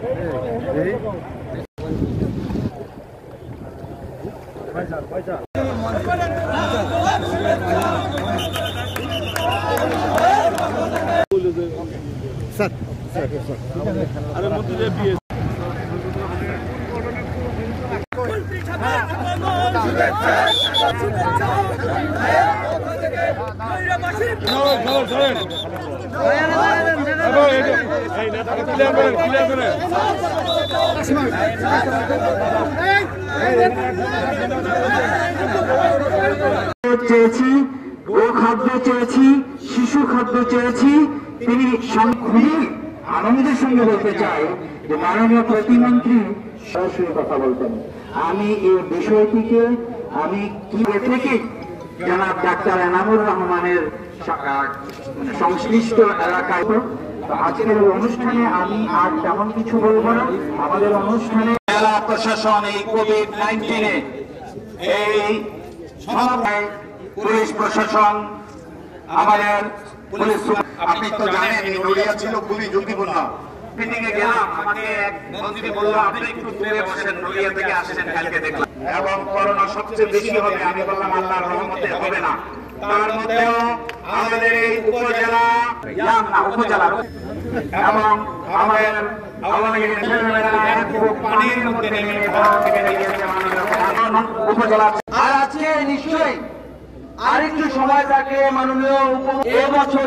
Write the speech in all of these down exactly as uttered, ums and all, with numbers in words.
আরে মন্ত্রী বিয়ে চেয়েছি, ও খাদ্য চেয়েছি, শিশু খাদ্য চেয়েছি। তিনি খুবই আনন্দের সঙ্গে বলতে চাই যে মাননীয় প্রতিমন্ত্রী সরাসরি কথা বলতেন। আমি এই বিষয়টিকে আমি কি থেকে জনাব ডাক্তার এনামুর রহমানের সংশ্লিষ্ট এলাকায় আজকের অনুষ্ঠানে আমি আর তেমন কিছু বলবো না। আমাদের অনুষ্ঠানে জেলা প্রশাসন এই কোভিড নাইন্টিনে এই সমন্বয় পুলিশ প্রশাসন আমাদের পুলিশ, আপনি তো জানেন নড়িয়া ছিল খুবই ঝুঁকিপূর্ণ। মিটিং এ গেলাম, আমাকে এক মন্ত্রী বলল আপনি একটু দূরে বসেন, নড়িয়া থেকে আসছেন, কালকে দেখলাম এবং করোনা সবচেয়ে বেশি হবে। আমি বললাম আল্লাহর রহমতে হবে না। তার মধ্যেও আমাদের এই উপজেলা না উপজেলা এবং আমাদের আওয়ামী লীগের ছেলেমেয়েরা পানির মধ্যে নেমে উপজেলা। আর আজকে নিশ্চয়ই আরেকটু সময় থাকে মাননীয় এবছর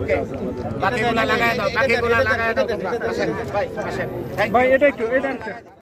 ভাই এটা একটু এটা